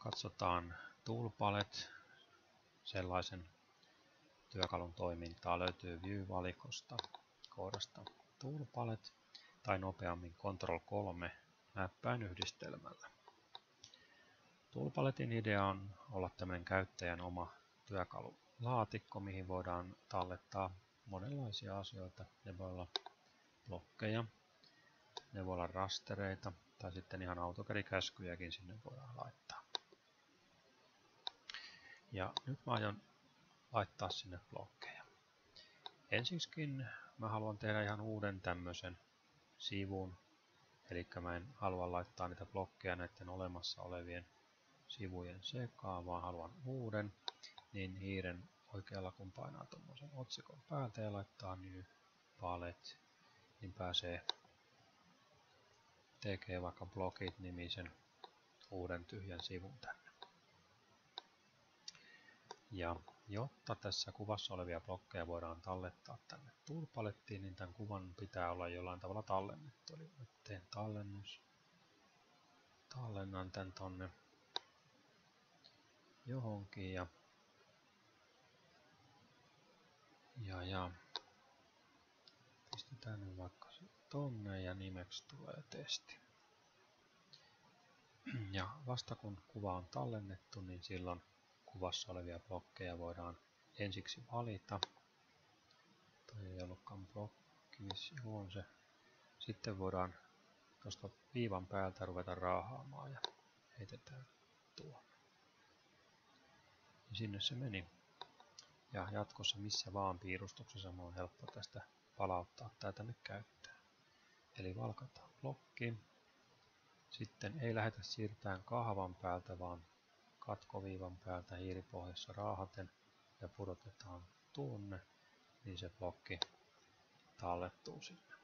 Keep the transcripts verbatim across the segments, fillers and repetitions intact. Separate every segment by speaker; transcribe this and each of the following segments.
Speaker 1: Katsotaan Toolpalet. Sellaisen työkalun toimintaa löytyy View-valikosta koodasta Toolpalet tai nopeammin control kolme näppäinyhdistelmällä. Toolpaletin idea on olla tämän käyttäjän oma työkalulaatikko, mihin voidaan tallettaa monenlaisia asioita. Ne voi olla blokkeja, ne voi olla rastereita tai sitten ihan AutoCAD-käskyjäkin sinne voidaan laittaa. Ja nyt mä aion laittaa sinne blokkeja. Ensiksikin mä haluan tehdä ihan uuden tämmöisen sivun. Eli mä en halua laittaa niitä blokkeja näiden olemassa olevien sivujen sekaan, vaan haluan uuden. Niin hiiren oikealla kun painaa tuommoisen otsikon päältä ja laittaa New Palet, niin pääsee tekee vaikka Blokit-nimisen uuden tyhjän sivun tänne. Ja jotta tässä kuvassa olevia blokkeja voidaan tallettaa tänne Toolpalettiin, niin tämän kuvan pitää olla jollain tavalla tallennettu. Eli nyt teen tallennus. Tallennan tämän tonne johonkin ja, ja, ja pistetään nyt vaikka se tonne ja nimeksi tulee testi. Ja vasta kun kuva on tallennettu, niin silloin kuvassa olevia blokkeja voidaan ensiksi valita. Toi ei ollutkaan blokki, on se. Sitten voidaan tuosta viivan päältä ruveta raahaamaan ja heitetään tuonne. Ja sinne se meni. Ja jatkossa missä vaan piirustuksessa on helppo tästä palauttaa tää tänne käyttöön. Eli valkataan blokki. Sitten ei lähdetä siirtämään kahvan päältä, vaan katkoviivan päältä hiiripohjassa raahaten ja pudotetaan tuonne, niin se blokki tallettuu sinne.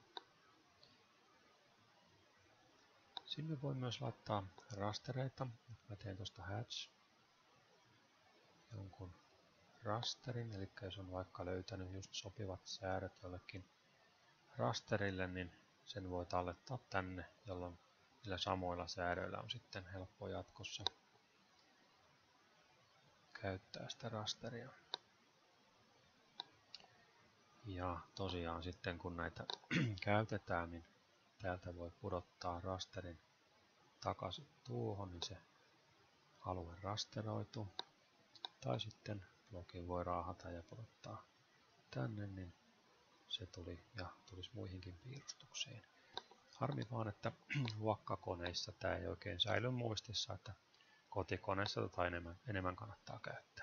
Speaker 1: Sinne voi myös laittaa rastereita. Mä teen tuosta hatch jonkun rasterin, eli jos on vaikka löytänyt just sopivat säädöt jollekin rasterille, niin sen voi tallettaa tänne, jolloin niillä samoilla säädöillä on sitten helppo jatkossa käyttää sitä rasteria. Ja tosiaan sitten kun näitä käytetään, niin täältä voi pudottaa rasterin takaisin tuohon, niin se alue rasteroituu. Tai sitten blokin voi raahata ja pudottaa tänne, niin se tuli ja tulisi muihinkin piirustuksiin. Harmi vaan, että luokkakoneissa tämä ei oikein säily muistissa, että kotikoneessa tätä enemmän, enemmän kannattaa käyttää.